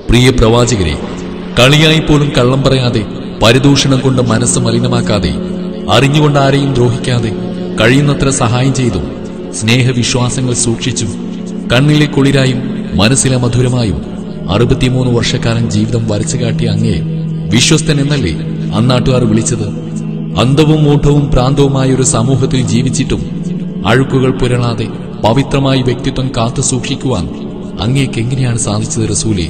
പ്രിയ പ്രവാചകരെ, കളിയായി പോലും കള്ളം പറയാതെ, പരിദൂഷണം കൊണ്ട് മനസ്സ് മലിനമാക്കാതെ, അറിഞ്ഞുകൊണ്ട് ആരെയും ദ്രോഹിക്കാതെ, കഴിയുന്നത്ര സഹായം ചെയ്തും സ്നേഹവിശ്വാസങ്ങൾ സൂക്ഷിച്ചും കണ്ണിലെ കുളിരായും മനസ്സിലെ മധുരമായും 63 വർഷക്കാലം ജീവിതം വരച്ചു കാട്ടിയ അങ്ങയെ വിശ്വസ്തൻ എന്നല്ലേ അന്നാട്ടുകാർ വിളിച്ചത്? അന്ധവും മൂഢവും പ്രാന്തവുമായ ഒരു സമൂഹത്തിൽ ജീവിച്ചിട്ടും അഴുക്കുകൾ പുരളാതെ പവിത്രമായി വ്യക്തിത്വം കാത്തു സൂക്ഷിക്കുവാൻ അങ്ങേക്ക് എങ്ങനെയാണ് സാധിച്ചത് റസൂലേ?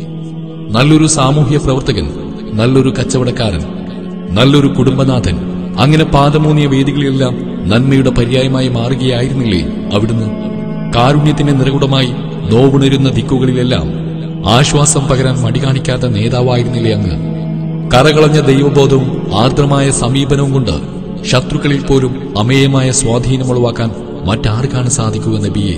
നല്ലൊരു സാമൂഹ്യ പ്രവർത്തകൻ, നല്ലൊരു കച്ചവടക്കാരൻ, നല്ലൊരു കുടുംബനാഥൻ, അങ്ങനെ പാദമൂന്നിയ വേദികളിലെല്ലാം നന്മയുടെ പര്യായമായി മാറുകയായിരുന്നില്ലേ അവിടുന്ന്? കാരുണ്യത്തിന്റെ നിറകുടമായി നോവുണരുന്ന ദിക്കുകളിലെല്ലാം ആശ്വാസം പകരാൻ മടി കാണിക്കാത്ത നേതാവായിരുന്നില്ലേ അങ്ങ്? കറകളഞ്ഞ ദൈവബോധവും ആർദ്രമായ സമീപനവും കൊണ്ട് ശത്രുക്കളിൽ പോലും അമേയമായ സ്വാധീനമുളവാക്കാൻ മറ്റാർക്കാണ് സാധിക്കുക നബിയെ?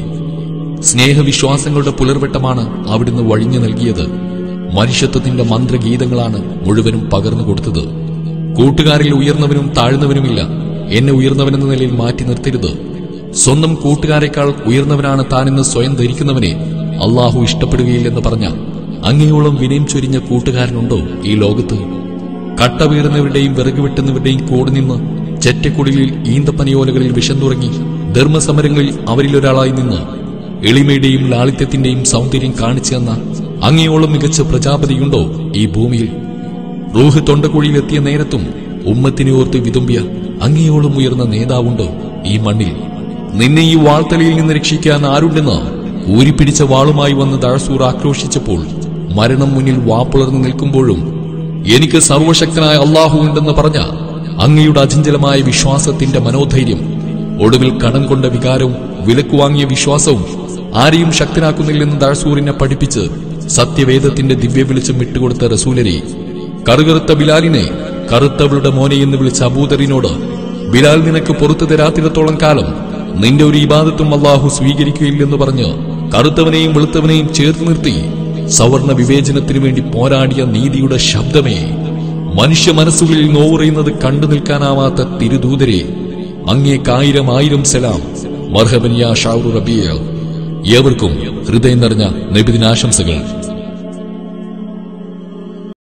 സ്നേഹവിശ്വാസങ്ങളുടെ പുലർവെട്ടമാണ് അവിടുന്ന് വഴിഞ്ഞു നൽകിയത്. മനുഷ്യത്വത്തിന്റെ മന്ത്രഗീതങ്ങളാണ് മുഴുവനും പകർന്നു കൊടുത്തത്. കൂട്ടുകാരിൽ ഉയർന്നവനും താഴ്ന്നവനുമില്ല, എന്നെ ഉയർന്നവനെന്ന നിലയിൽ മാറ്റി നിർത്തരുത്. സ്വന്തം കൂട്ടുകാരെക്കാൾ ഉയർന്നവനാണ് താനെന്ന് സ്വയം ധരിക്കുന്നവനെ അള്ളാഹു ഇഷ്ടപ്പെടുകയില്ലെന്ന് പറഞ്ഞ അങ്ങയോളം വിനയം ചൊരിഞ്ഞ കൂട്ടുകാരനുണ്ടോ ഈ ലോകത്ത്? കട്ട വീറുന്നവരുടെയും വിറക് വെട്ടുന്നവരുടെയും കൂടെ നിന്ന് ചെറ്റക്കുടിലിൽ ഈന്തപ്പനയോലകളിൽ വിഷം തുടങ്ങി ധർമ്മസമരങ്ങളിൽ അവരിലൊരാളായി നിന്ന് എളിമയുടെയും ലാളിത്യത്തിന്റെയും സൗന്ദര്യം കാണിച്ചു തന്ന അങ്ങയോളം മികച്ച പ്രജാപതിയുണ്ടോ ഈ ഭൂമിയിൽ? റൂഹ് തൊണ്ടക്കുഴിയിലെത്തിയ നേരത്തും ഉമ്മത്തിനെ ഓർത്ത് വിതുമ്പിയ അങ്ങയോളം ഉയർന്ന നേതാവുണ്ടോ ഈ മണ്ണിൽ? നിന്നെ ഈ വാൾത്തലയിൽ നിന്ന് രക്ഷിക്കാൻ ആരുണ്ടെന്ന് ഊരിപ്പിടിച്ച വാളുമായി വന്ന് ദഴസൂർ ആക്രോശിച്ചപ്പോൾ, മരണം മുന്നിൽ വാപ്പുളർന്നു നിൽക്കുമ്പോഴും എനിക്ക് സർവശക്തനായ അള്ളാഹു ഉണ്ടെന്ന് പറഞ്ഞ അങ്ങയുടെ അചഞ്ചലമായ വിശ്വാസത്തിന്റെ മനോധൈര്യം, ഒടുവിൽ കടം കൊണ്ട വികാരവും വിലക്കുവാങ്ങിയ വിശ്വാസവും ആരെയും ശക്തനാക്കുന്നില്ലെന്ന് ദഴസൂറിനെ പഠിപ്പിച്ച് സത്യവേദത്തിന്റെ ദിവ്യ വെളിച്ചം വിട്ടുകൊടുത്ത റസൂലരെ, കറുകറുത്ത ബിലാലിനെ കറുത്തവളുടെ മോനെ എന്ന് വിളിച്ച അബൂദറിനോട്, ബിലാൽ നിനക്ക് പുറത്തു തരാത്തിടത്തോളം കാലം നിന്റെ ഒരു ഇബാദത്തും അള്ളാഹു സ്വീകരിക്കുകയില്ലെന്ന് പറഞ്ഞ് കറുത്തവനെയും വെളുത്തവനെയും ചേർത്ത് നിർത്തി സവർണ വിവേചനത്തിനു വേണ്ടി പോരാടിയ നീതിയുടെ ശബ്ദമേ, മനുഷ്യ മനസ്സുകളിൽ നോവുറയുന്നത് കണ്ടു നിൽക്കാനാവാത്ത തിരുദൂതരെ, അങ്ങേക്കായിരം ആയിരം സലാം. മർഹബൻ യാ ഷാഉർ റബീഅ. ഏവർക്കും ഹൃദയം നിറഞ്ഞ നബിദിനാശംസകൾ.